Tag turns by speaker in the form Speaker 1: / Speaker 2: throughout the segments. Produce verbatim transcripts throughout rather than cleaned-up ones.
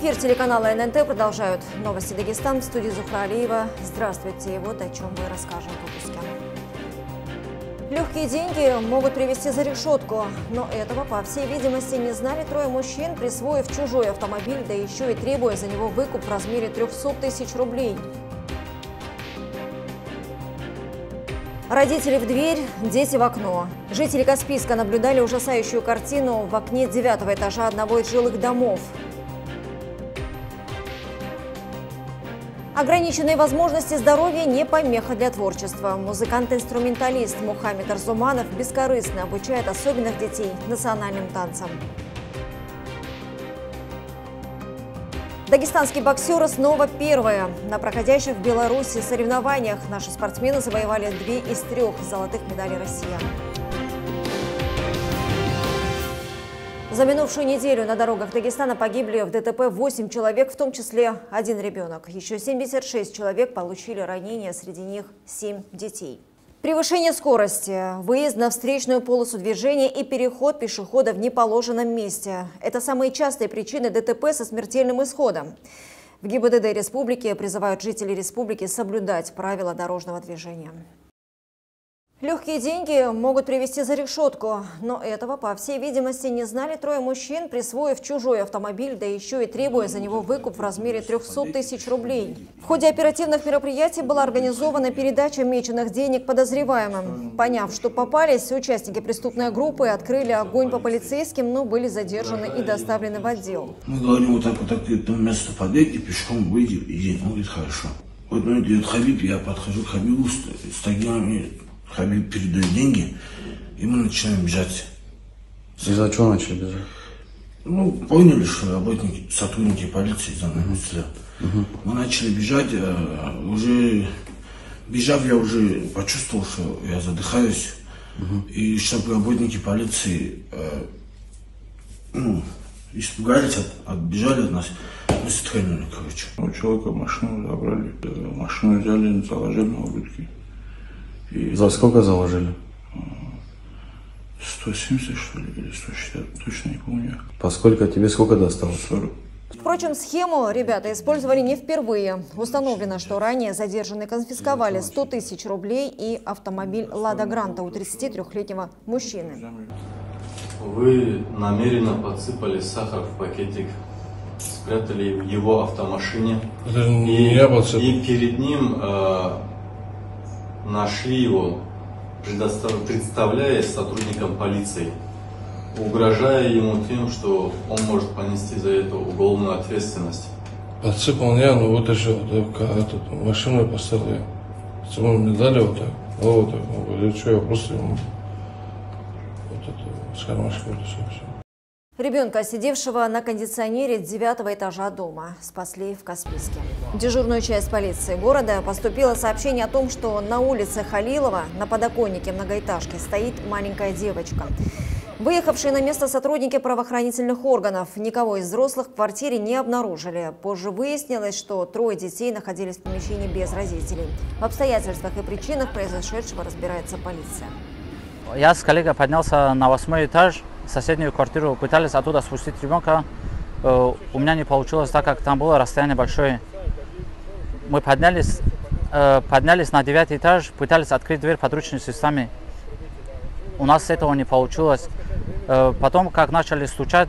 Speaker 1: Эфир телеканала эн эн тэ продолжают новости Дагестана. В студии Зухра Алиева. Здравствуйте. И вот о чем мы расскажем в выпуске. Легкие деньги могут привести за решетку, но этого, по всей видимости, не знали трое мужчин, присвоив чужой автомобиль, да еще и требуя за него выкуп в размере трёхсот тысяч рублей. Родители в дверь, дети в окно. Жители Каспийска наблюдали ужасающую картину в окне девятого этажа одного из жилых домов. Ограниченные возможности здоровья не помеха для творчества. Музыкант-инструменталист Мухаммед Арзуманов бескорыстно обучает особенных детей национальным танцам. Дагестанские боксеры снова первые. На проходящих в Беларуси соревнованиях наши спортсмены завоевали две из трех золотых медалей россиян. За минувшую неделю на дорогах Дагестана погибли в дэ тэ пэ восемь человек, в том числе один ребенок. Еще семьдесят шесть человек получили ранения, среди них семь детей. Превышение скорости, выезд на встречную полосу движения и переход пешехода в неположенном месте – это самые частые причины дэ тэ пэ со смертельным исходом. В гэ и бэ дэ дэ республики призывают жителей республики соблюдать правила дорожного движения. Легкие деньги могут привести за решетку, но этого, по всей видимости, не знали трое мужчин, присвоив чужой автомобиль, да еще и требуя за него выкуп в размере трёхсот тысяч рублей. В ходе оперативных мероприятий была организована передача меченых денег подозреваемым. Поняв, что попались, участники преступной группы открыли огонь по полицейским, но были задержаны и доставлены в отдел.
Speaker 2: Мы говорим вот так, вот так, к этому месту подойти, пешком выйди, иди. Он говорит, хорошо. Вот он идет Хабиб, я подхожу к Хабибу, с такими... Хабиб передает деньги, и мы начинаем бежать.
Speaker 3: Из-за чего начали бежать?
Speaker 2: Ну, поняли, что работники, сотрудники полиции за нами следят. Uh-huh. Мы начали бежать, уже бежав, я уже почувствовал, что я задыхаюсь. Uh-huh. И чтобы работники полиции ну, испугались, от, отбежали от нас, мы стрельнули, короче.
Speaker 4: У человека машину забрали, машину взяли, заложили на ублюдки.
Speaker 3: И за сколько заложили?
Speaker 4: сто семьдесят, что ли, или сто шестьдесят, точно не помню.
Speaker 3: Поскольку тебе сколько досталось?
Speaker 4: сорок.
Speaker 1: Впрочем, схему ребята использовали не впервые. Установлено, что ранее задержанные конфисковали сто тысяч рублей и автомобиль «Лада Гранта» у тридцатитрёхлетнего мужчины.
Speaker 5: Вы намеренно подсыпали сахар в пакетик, спрятали в его автомашине.
Speaker 4: Это не я подсыпал.
Speaker 5: И перед ним... Э, нашли его, представляясь сотрудником полиции, угрожая ему тем, что он может понести за это уголовную ответственность.
Speaker 4: Подсыпал я, но вытащил эту машину и поставил ее. Ему мне дали вот так, вот так, вот, что я просто ему вот это с кармашка вытащил все.
Speaker 1: Ребенка, сидевшего на кондиционере девятого этажа дома, спасли в Каспийске. В дежурную часть полиции города поступило сообщение о том, что на улице Халилова на подоконнике многоэтажки стоит маленькая девочка. Выехавшие на место сотрудники правоохранительных органов никого из взрослых в квартире не обнаружили. Позже выяснилось, что трое детей находились в помещении без родителей. В обстоятельствах и причинах произошедшего разбирается полиция.
Speaker 6: Я с коллегой поднялся на восьмой этаж. В соседнюю квартиру пытались оттуда спустить ребенка. У меня не получилось, так как там было расстояние большое. Мы поднялись, поднялись на девятый этаж, пытались открыть дверь подручными средствами. У нас этого не получилось. Потом, как начали стучать,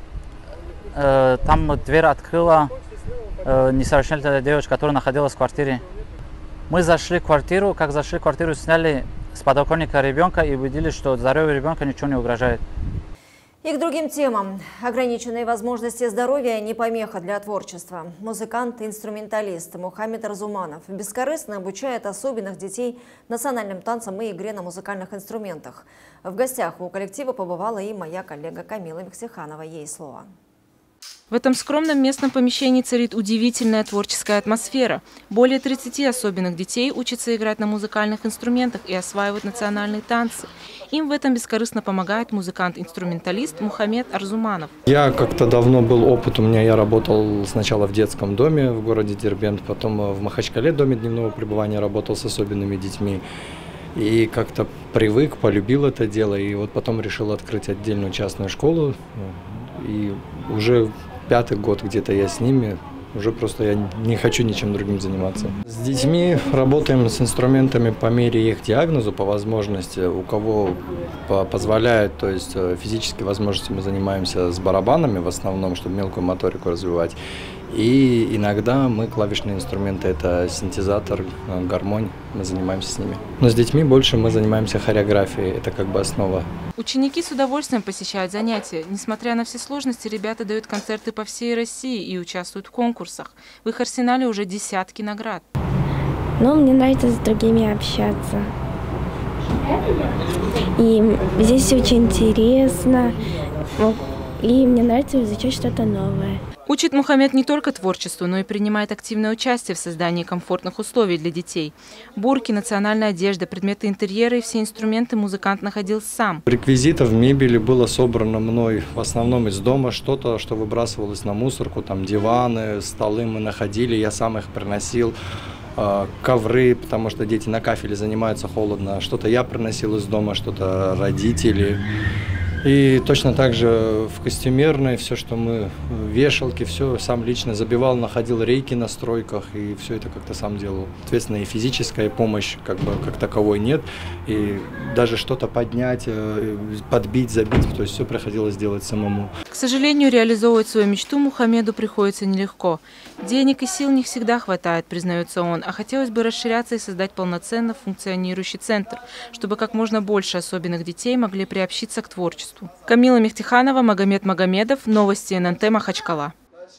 Speaker 6: там дверь открыла несовершеннолетняя девочка, которая находилась в квартире. Мы зашли в квартиру, как зашли в квартиру, сняли с подоконника ребенка и убедились, что здоровью ребенка ничего не угрожает.
Speaker 1: И к другим темам. Ограниченные возможности здоровья не помеха для творчества. Музыкант-инструменталист Мухаммед Арзуманов бескорыстно обучает особенных детей национальным танцам и игре на музыкальных инструментах. В гостях у коллектива побывала и моя коллега Камила Мексиханова. Ей слово.
Speaker 7: В этом скромном местном помещении царит удивительная творческая атмосфера. Более тридцати особенных детей учатся играть на музыкальных инструментах и осваивают национальные танцы. Им в этом бескорыстно помогает музыкант-инструменталист Мухаммед Арзуманов.
Speaker 8: Я как-то давно был опыт у меня. Я работал сначала в детском доме в городе Дербент, потом в Махачкале, доме дневного пребывания, работал с особенными детьми. И как-то привык, полюбил это дело. И вот потом решил открыть отдельную частную школу. И уже пятый год где-то я с ними. Уже просто я не хочу ничем другим заниматься. С детьми работаем с инструментами по мере их диагнозу, по возможности, у кого позволяет, то есть физические возможности, мы занимаемся с барабанами в основном, чтобы мелкую моторику развивать. И иногда мы клавишные инструменты, это синтезатор, гармонь, мы занимаемся с ними. Но с детьми больше мы занимаемся хореографией, это как бы основа.
Speaker 7: Ученики с удовольствием посещают занятия. Несмотря на все сложности, ребята дают концерты по всей России и участвуют в конкурсах. В их арсенале уже десятки наград.
Speaker 9: Ну, мне нравится с другими общаться. И здесь очень интересно. И мне нравится изучать что-то новое.
Speaker 7: Учит Мухаммед не только творчеству, но и принимает активное участие в создании комфортных условий для детей. Бурки, национальная одежда, предметы интерьера и все инструменты музыкант находил сам.
Speaker 8: Реквизитов, мебели было собрано мной в основном из дома. Что-то, что выбрасывалось на мусорку, там диваны, столы мы находили, я сам их приносил. Ковры, потому что дети на кафеле занимаются, холодно. Что-то я приносил из дома, что-то родители. И точно так же в костюмерной, все, что мы, вешалки, все сам лично забивал, находил рейки на стройках, и все это как-то сам делал. Соответственно, и физическая помощь как бы как таковой нет, и даже что-то поднять, подбить, забить, то есть все приходилось делать самому.
Speaker 7: К сожалению, реализовывать свою мечту Мухаммеду приходится нелегко. Денег и сил не всегда хватает, признается он, а хотелось бы расширяться и создать полноценно функционирующий центр, чтобы как можно больше особенных детей могли приобщиться к творчеству. Камила Мехтиханова, Магомед Магомедов, новости эн эн тэ Махачкала.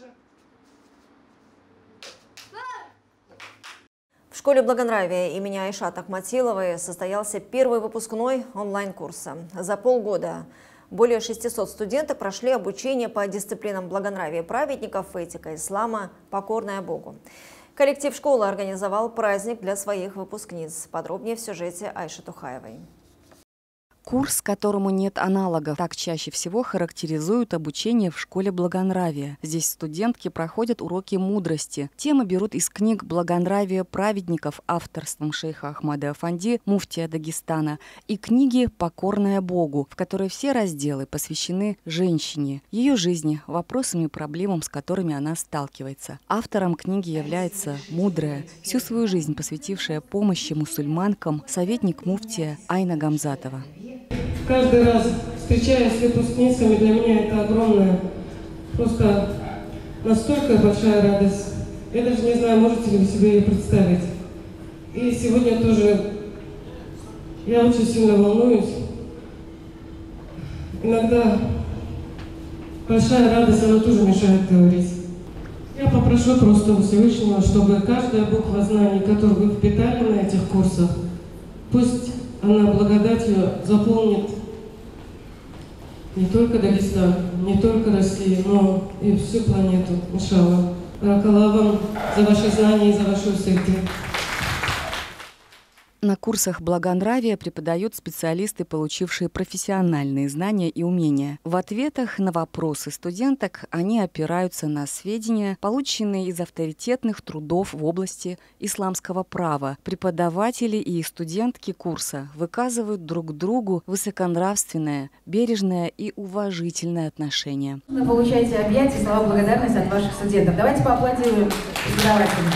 Speaker 1: В школе благонравия имени Айшат Ахматиловой состоялся первый выпускной онлайн-курса. За полгода более шестисот студенток прошли обучение по дисциплинам благонравия праведников, этика ислама, покорная Богу. Коллектив школы организовал праздник для своих выпускниц. Подробнее в сюжете Айши Тухаевой.
Speaker 10: Курс, которому нет аналогов, так чаще всего характеризуют обучение в школе благонравия. Здесь студентки проходят уроки мудрости. Темы берут из книг «Благонравие праведников» авторством шейха Ахмада Афанди, муфтия Дагестана, и книги «Покорная Богу», в которой все разделы посвящены женщине, ее жизни, вопросам и проблемам, с которыми она сталкивается. Автором книги является мудрая, всю свою жизнь посвятившая помощи мусульманкам, советник муфтия Айна Гамзатова.
Speaker 11: Каждый раз, встречаясь с выпускницами, для меня это огромная, просто настолько большая радость. Я даже не знаю, можете ли вы себе ее представить. И сегодня тоже я очень сильно волнуюсь. Иногда большая радость, она тоже мешает говорить. Я попрошу просто у Всевышнего, чтобы каждая буква знаний, которую вы впитали на этих курсах, пусть она благодатью заполнит не только Дагестан, не только Россию, но и всю планету, иншаллах. Баракаллах вам за ваши знания и за ваши усердие.
Speaker 10: На курсах благонравия преподают специалисты, получившие профессиональные знания и умения. В ответах на вопросы студенток они опираются на сведения, полученные из авторитетных трудов в области исламского права. Преподаватели и студентки курса выказывают друг другу высоконравственное, бережное и уважительное отношение.
Speaker 12: Вы получаете объятия и слова благодарности от ваших студентов. Давайте поаплодируем преподавателям.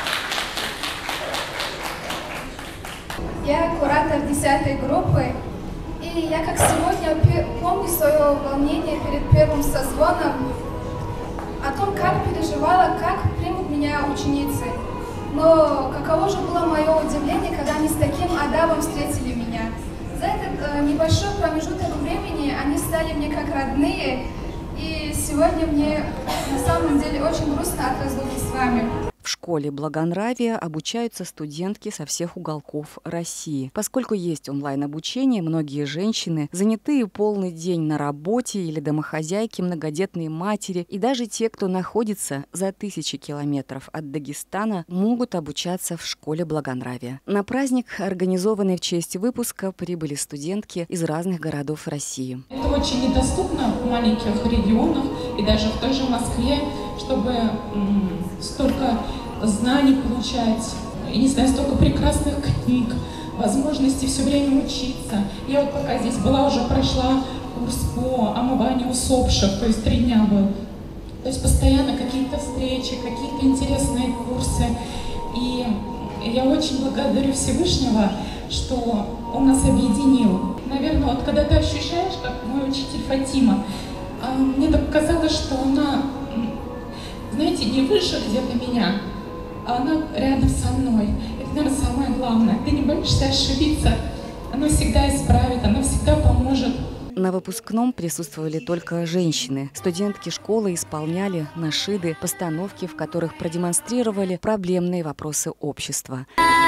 Speaker 13: Я куратор десятой группы, и я как сегодня помню свое волнение перед первым созвоном о том, как переживала, как примут меня ученицы. Но каково же было мое удивление, когда они с таким адабом встретили меня. За этот э, небольшой промежуток времени они стали мне как родные, и сегодня мне на самом деле очень грустно от разлуки с вами.
Speaker 10: В школе благонравия обучаются студентки со всех уголков России. Поскольку есть онлайн-обучение, многие женщины, занятые полный день на работе или домохозяйки, многодетные матери и даже те, кто находится за тысячи километров от Дагестана, могут обучаться в школе благонравия. На праздник, организованный в честь выпуска, прибыли студентки из разных городов России.
Speaker 14: Это очень недоступно в маленьких регионах и даже в той же Москве, чтобы столько знаний получать, и не знаю, столько прекрасных книг, возможности все время учиться. Я вот пока здесь была, уже прошла курс по омыванию усопших, то есть три дня был. То есть постоянно какие-то встречи, какие-то интересные курсы. И я очень благодарю Всевышнего, что Он нас объединил. Наверное, вот когда ты ощущаешь, как мой учитель Фатима, мне так казалось, что она, знаете, не выше где-то меня, а она рядом со мной. Это, наверное, самое главное. Ты не боишься ошибиться, она всегда исправит, она всегда поможет.
Speaker 10: На выпускном присутствовали только женщины. Студентки школы исполняли нашиды, постановки, в которых продемонстрировали проблемные вопросы общества.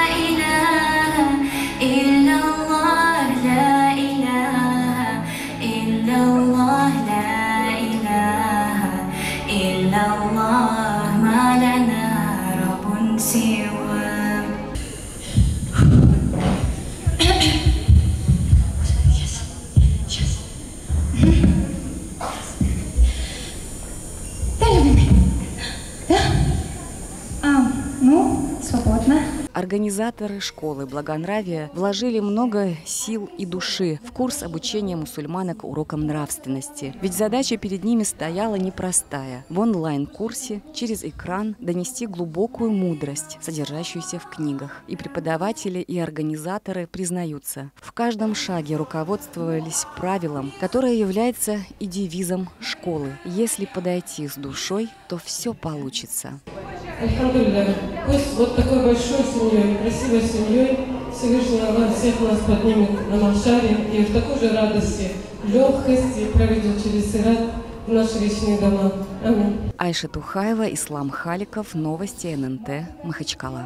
Speaker 10: Организаторы школы «Благонравие» вложили много сил и души в курс обучения мусульманок урокам нравственности. Ведь задача перед ними стояла непростая – в онлайн-курсе через экран донести глубокую мудрость, содержащуюся в книгах. И преподаватели, и организаторы признаются, в каждом шаге руководствовались правилом, которое является и девизом школы. Если подойти с душой, то все получится.
Speaker 11: Альхамдулилля, пусть вот такой большой семьей, красивой семьей Всевышний Аллах всех нас поднимет на Махшаре и в такой же радости, легкости проведет через Сират в наши вечные дома. Аминь.
Speaker 10: Айша Тухаева, Ислам Халиков, новости эн эн тэ, Махачкала.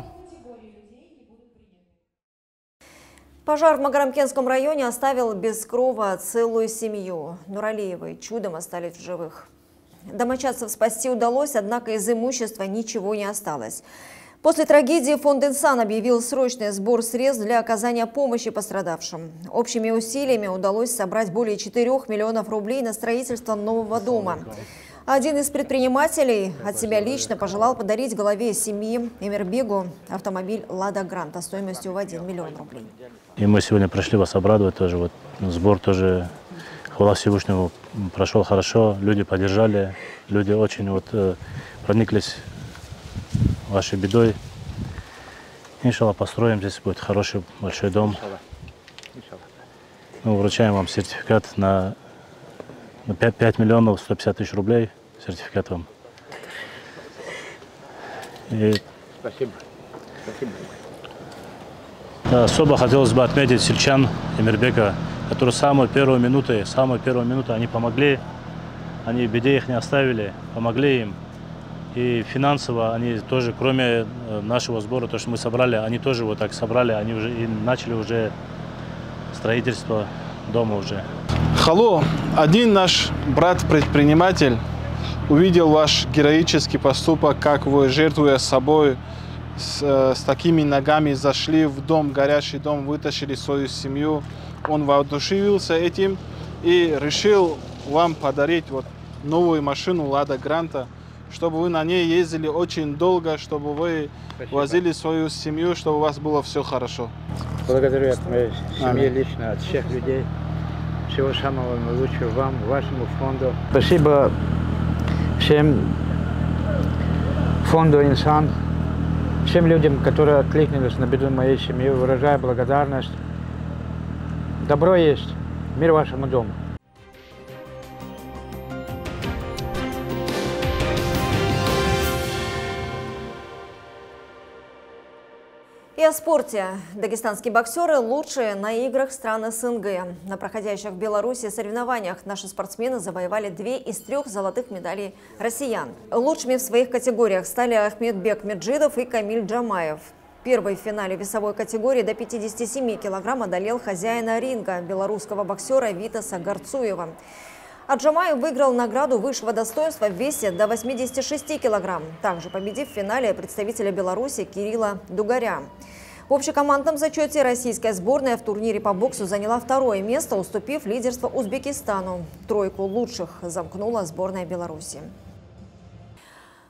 Speaker 1: Пожар в Магарамкентском районе оставил без крова целую семью. Нуралиевы чудом остались в живых. Домочадцев спасти удалось, однако из имущества ничего не осталось. После трагедии фонд «Инсан» объявил срочный сбор средств для оказания помощи пострадавшим. Общими усилиями удалось собрать более четырёх миллионов рублей на строительство нового дома. Один из предпринимателей от себя лично пожелал подарить главе семьи Эмирбегу автомобиль «Лада Гранта» стоимостью в один миллион рублей.
Speaker 15: И мы сегодня пришли вас обрадовать тоже. Вот сбор тоже, хвала Всевышнему, прошел хорошо. Люди поддержали, люди очень вот э, прониклись вашей бедой. Иншалла, построим, здесь будет хороший большой дом. Мы вручаем вам сертификат на, на пять миллионов сто пятьдесят тысяч рублей. Сертификат вам. И...
Speaker 16: Спасибо. Спасибо.
Speaker 15: Да, особо хотелось бы отметить сельчан Эмирбека, которые с самой первой минуты, с самой первой минуты они помогли, они в беде их не оставили, помогли им. И финансово они тоже, кроме нашего сбора, то, что мы собрали, они тоже вот так собрали, они уже и начали уже строительство дома уже.
Speaker 17: Халло, один наш брат-предприниматель увидел ваш героический поступок, как вы, жертвуя собой, с, с такими ногами зашли в дом, горящий дом, вытащили свою семью. Он воодушевился этим и решил вам подарить вот новую машину «Лада Гранта», чтобы вы на ней ездили очень долго, чтобы вы Спасибо. возили свою семью, чтобы у вас было все хорошо.
Speaker 16: Благодарю от моей семьи лично, от всех людей. Всего самого лучшего вам, вашему фонду. Спасибо всем фонду «Инсан», всем людям, которые откликнулись на беду моей семьи. Выражаю благодарность. Добро есть. Мир вашему дому.
Speaker 1: И о спорте. Дагестанские боксеры лучшие на играх стран эс эн гэ. На проходящих в Беларуси соревнованиях наши спортсмены завоевали две из трех золотых медалей россиян. Лучшими в своих категориях стали Ахмедбек Меджидов и Камиль Джамаев. Первый в финале весовой категории до пятидесяти семи килограмм одолел хозяина ринга, белорусского боксера Витаса Гарцуева. А Джамаев выиграл награду высшего достоинства в весе до восьмидесяти шести килограмм, также победив в финале представителя Беларуси Кирилла Дугаря. В общекомандном зачете российская сборная в турнире по боксу заняла второе место, уступив лидерство Узбекистану. Тройку лучших замкнула сборная Беларуси.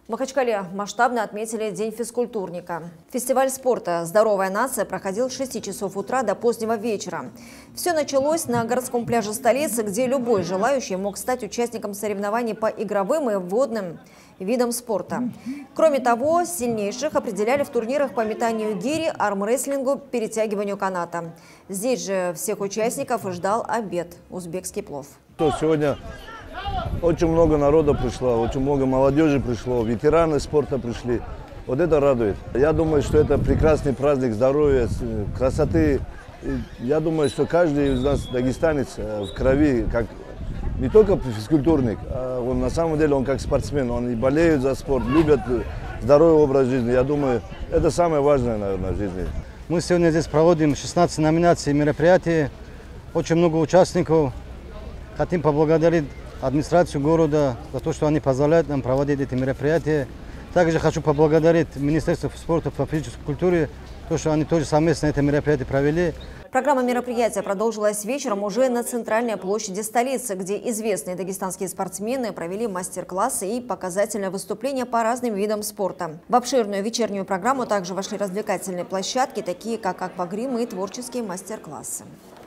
Speaker 1: В Махачкале масштабно отметили День физкультурника. Фестиваль спорта «Здоровая нация» проходил с шести часов утра до позднего вечера. Все началось на городском пляже столицы, где любой желающий мог стать участником соревнований по игровым и водным видам спорта. Кроме того, сильнейших определяли в турнирах по метанию гири, армрестлингу, перетягиванию каната. Здесь же всех участников ждал обед – узбекский плов.
Speaker 18: Сегодня очень много народа пришло, очень много молодежи пришло, ветераны спорта пришли. Вот это радует. Я думаю, что это прекрасный праздник здоровья, красоты. Я думаю, что каждый из нас дагестанец в крови, как не только физкультурник, а он на самом деле он как спортсмен. Он и болеет за спорт, любит здоровый образ жизни. Я думаю, это самое важное, наверное, в жизни.
Speaker 19: Мы сегодня здесь проводим шестнадцать номинаций мероприятий, очень много участников. Хотим поблагодарить администрацию города за то, что они позволяют нам проводить эти мероприятия. Также хочу поблагодарить Министерство спорта и физической культуры, то, что они тоже совместно это мероприятие провели.
Speaker 1: Программа мероприятия продолжилась вечером уже на центральной площади столицы, где известные дагестанские спортсмены провели мастер-классы и показательные выступления по разным видам спорта. В обширную вечернюю программу также вошли развлекательные площадки, такие как аквагрим и творческие мастер-классы.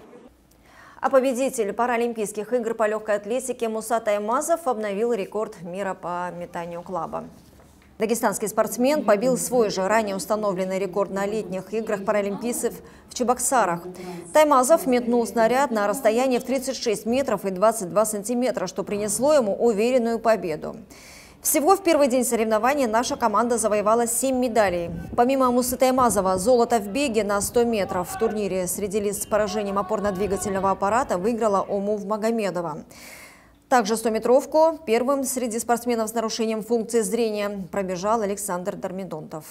Speaker 1: А победитель Паралимпийских игр по легкой атлетике Муса Таймазов обновил рекорд мира по метанию клаба. Дагестанский спортсмен побил свой же ранее установленный рекорд на летних играх паралимпийцев в Чебоксарах. Таймазов метнул снаряд на расстояние в тридцать шесть метров и двадцать два сантиметра, что принесло ему уверенную победу. Всего в первый день соревнований наша команда завоевала семь медалей. Помимо Мусы Таймазова, золото в беге на сто метров в турнире среди лиц с поражением опорно-двигательного аппарата выиграла Омув Магомедова. Также стометровку первым среди спортсменов с нарушением функции зрения пробежал Александр Дармидонтов.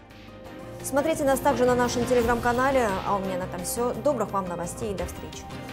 Speaker 1: Смотрите нас также на нашем телеграм-канале. А у меня на этом все. Добрых вам новостей и до встречи.